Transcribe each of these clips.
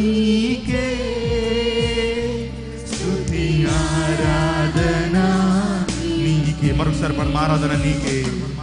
నీకే స్తుతి ఆరాధన నీకే. మరొకసారి పరమ ఆరాధన నీకే.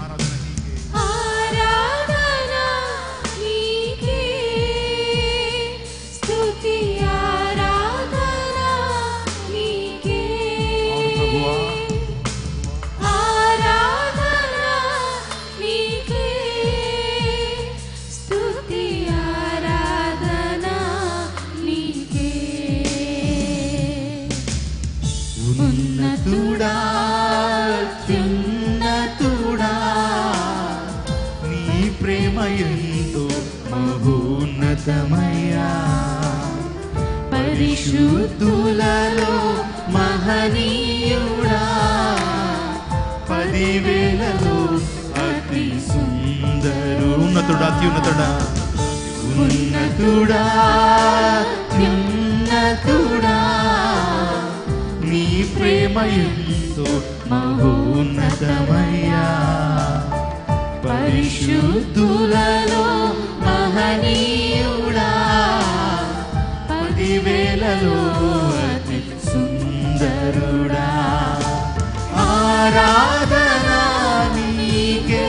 ఉన్నతుడా నీ ప్రేమ ఎంతో మహోన్నతమయ్యా. పరిశుద్ధులలో మహనీయుడా, 10,000లో అతి సుందరు. ఉన్నతుడా అత్యున్నతుడా, ఉన్నతుడా అత్యున్నతుడా నీ ప్రేమ ఎంతో మహోన్నతమయ్యా. పరిశుద్ధులలో మహనీయుడా, 10,000లో అతి సుందరుడా. ఆరాధన నీకే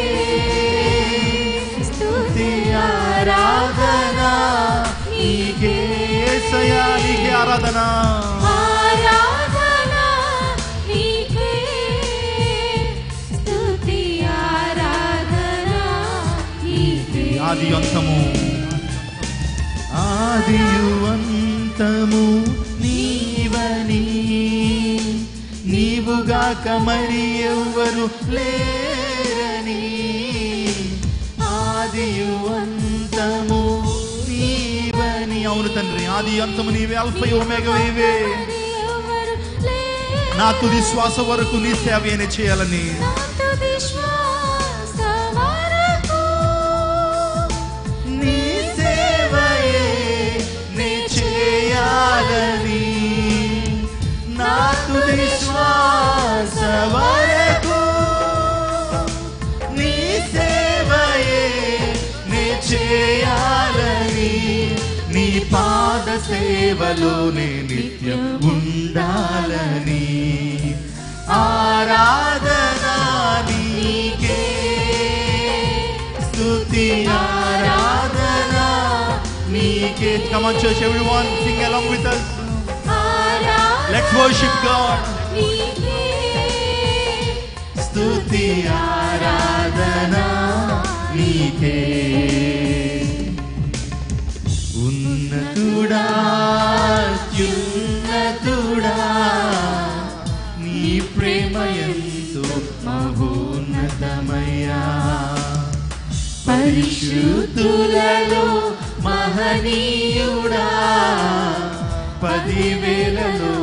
స్తుతి ఆరాధన నీకే. యేసయ్యా నీకే ఆరాధన. ఆది అంతము ఆదియు అంతము నీవని, నీవుగాక మరి ఎవ్వరు లేరని. ఆదియు అంతము నీవని. అవును తండ్రి, ఆది అంతము నీవే, అల్ఫా ఒమేగా నీవే. నా తుది శ్వాస వరకు నీ సేవనే చేయాలని. నా తుది శ్వాస వరకు నీ సేవయే నే చేయాలని. నీ పాద సేవలోనే నిత్యం ఉండాలని. ఆరాధన నీకే స్తుతి ఆరాధన నీకే. Come on church, everyone sing along with us. Let's worship God. స్తుతి ఆరాధన నీకే. ఉన్నతుడా అత్యున్నతుడా నీ ప్రేమ ఎంతో మహోన్నతమయ్యా. పరిశుద్ధులలో మహనీయుడా, 10,000లో